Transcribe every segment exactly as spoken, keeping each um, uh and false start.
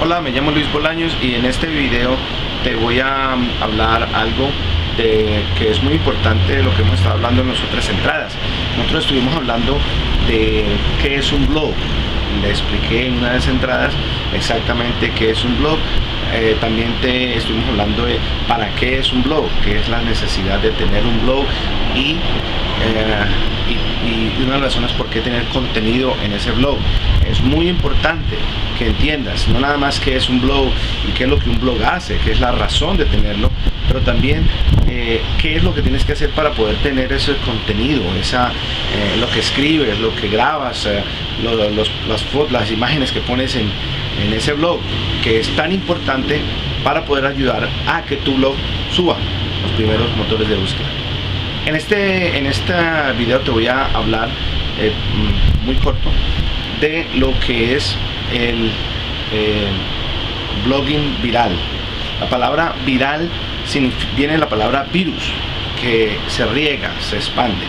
Hola, me llamo Luis Bolaños y en este video te voy a hablar algo de que es muy importante de lo que hemos estado hablando en las otras entradas. Nosotros estuvimos hablando de qué es un blog. Le expliqué en una de las entradas exactamente qué es un blog. Eh, también te estuvimos hablando de para qué es un blog, qué es la necesidad de tener un blog y, eh, y, y una de las razones por qué tener contenido en ese blog. Es muy importante que entiendas no nada más qué es un blog y qué es lo que un blog hace, qué es la razón de tenerlo, pero también eh, qué es lo que tienes que hacer para poder tener ese contenido, esa, eh, lo que escribes, lo que grabas, eh, lo, los, las fotos, las imágenes que pones en, en ese blog, que es tan importante para poder ayudar a que tu blog suba los primeros motores de búsqueda. En este, en este video te voy a hablar eh, muy corto de lo que es el eh, blogging viral. La palabra viral viene de la palabra virus, que se riega, se expande.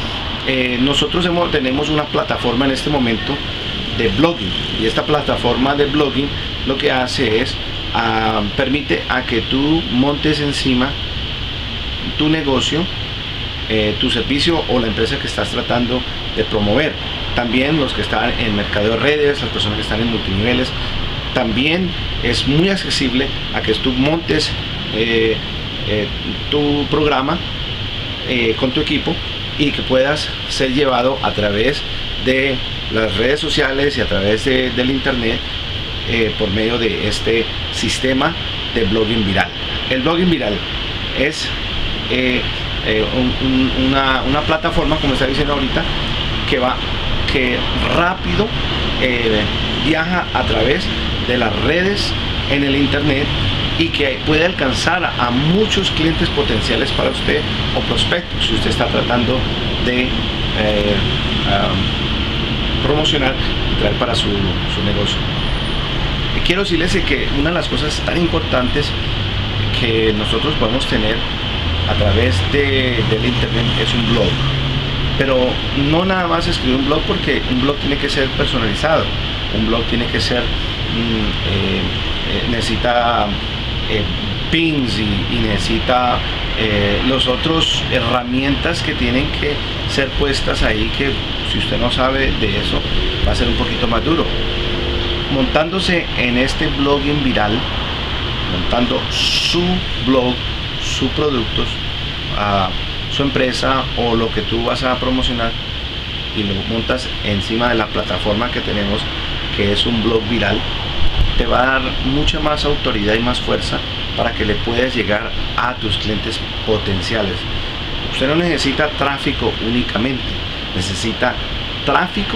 Eh, nosotros hemos, tenemos una plataforma en este momento de blogging, y esta plataforma de blogging lo que hace es uh, permite a que tú montes encima tu negocio, eh, tu servicio o la empresa que estás tratando de promover. También los que están en mercado de redes, las personas que están en multiniveles, también es muy accesible a que tú montes eh, eh, tu programa eh, con tu equipo y que puedas ser llevado a través de las redes sociales y a través de, del internet eh, por medio de este sistema de blogging viral. El blogging viral es eh, eh, un, un, una, una plataforma, como está diciendo ahorita, que va que rápido eh, viaja a través de las redes en el internet y que puede alcanzar a muchos clientes potenciales para usted o prospectos si usted está tratando de eh, um, promocionar y traer para su, su negocio. Y quiero decirles que una de las cosas tan importantes que nosotros podemos tener a través de, del internet es un blog. Pero no nada más escribir un blog, porque un blog tiene que ser personalizado, un blog tiene que ser, mm, eh, eh, necesita eh, pins y, y necesita eh, los otros herramientas que tienen que ser puestas ahí, que si usted no sabe de eso va a ser un poquito más duro. Montándose en este blogging viral, montando su blog, sus productos, uh, su empresa o lo que tú vas a promocionar y lo montas encima de la plataforma que tenemos, que es un blog viral, te va a dar mucha más autoridad y más fuerza para que le puedas llegar a tus clientes potenciales. Usted no necesita tráfico únicamente, necesita tráfico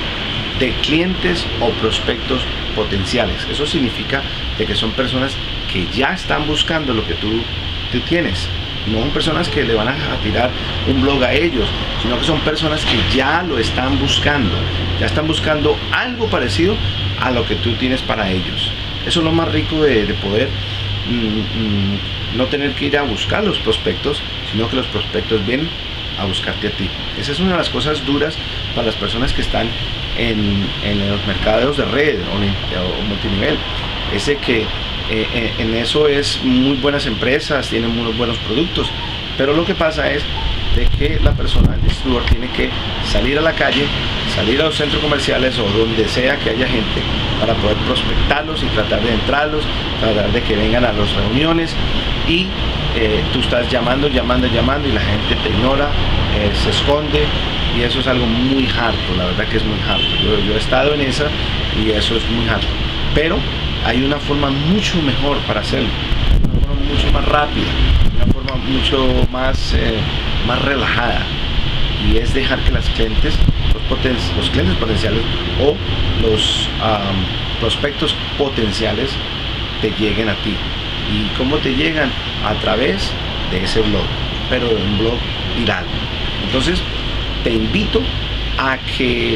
de clientes o prospectos potenciales. Eso significa de que son personas que ya están buscando lo que tú, tú tienes. No son personas que le van a tirar un blog a ellos, sino que son personas que ya lo están buscando, ya están buscando algo parecido a lo que tú tienes para ellos. Eso es lo más rico de, de poder mm, mm, no tener que ir a buscar los prospectos, sino que los prospectos vienen a buscarte a ti. Esa es una de las cosas duras para las personas que están en, en los mercados de red o, o multinivel. Ese que Eh, en eso es muy buenas empresas, tienen muy buenos productos, pero lo que pasa es de que la persona, el distribuidor, tiene que salir a la calle, salir a los centros comerciales o donde sea que haya gente para poder prospectarlos y tratar de entrarlos, tratar de que vengan a las reuniones y eh, tú estás llamando, llamando, llamando y la gente te ignora, eh, se esconde, y eso es algo muy harto, la verdad que es muy harto. Yo, yo he estado en esa y eso es muy harto, pero hay una forma mucho mejor para hacerlo, una forma mucho más rápida, una forma mucho más, eh, más relajada, y es dejar que las clientes, los, poten los clientes potenciales o los um, prospectos potenciales te lleguen a ti. ¿Y cómo te llegan? A través de ese blog, pero de un blog viral. Entonces te invito a que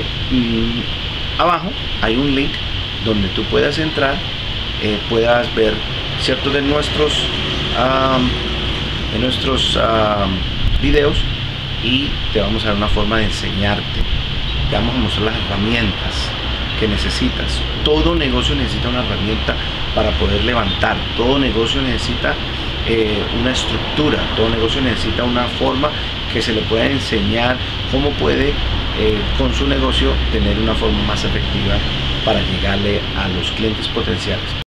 mmm, abajo hay un link donde tú puedas entrar, eh, puedas ver ciertos de nuestros um, de nuestros um, videos, y te vamos a dar una forma de enseñarte, te vamos a mostrar las herramientas que necesitas. Todo negocio necesita una herramienta para poder levantar, todo negocio necesita eh, una estructura, todo negocio necesita una forma que se le pueda enseñar cómo puede eh, con su negocio tener una forma más efectiva para llegarle a los clientes potenciales.